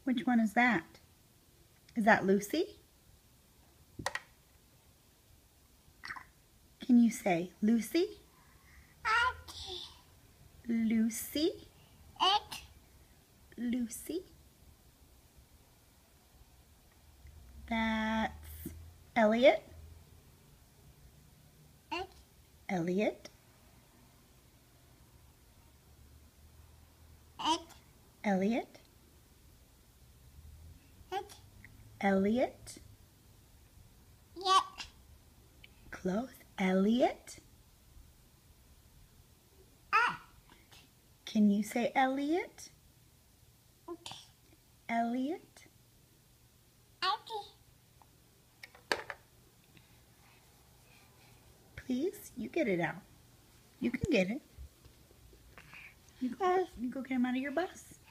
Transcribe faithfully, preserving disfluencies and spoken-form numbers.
Which one is that? Is that Lucy? Can you say Lucy? Lucy? Lucy? That's Elliot? Elliot? Elliot? Elliot? Close. Elliot? Can you say Elliot? Elliot? Please, you get it out. You can get it. You go, you go get him out of your bus.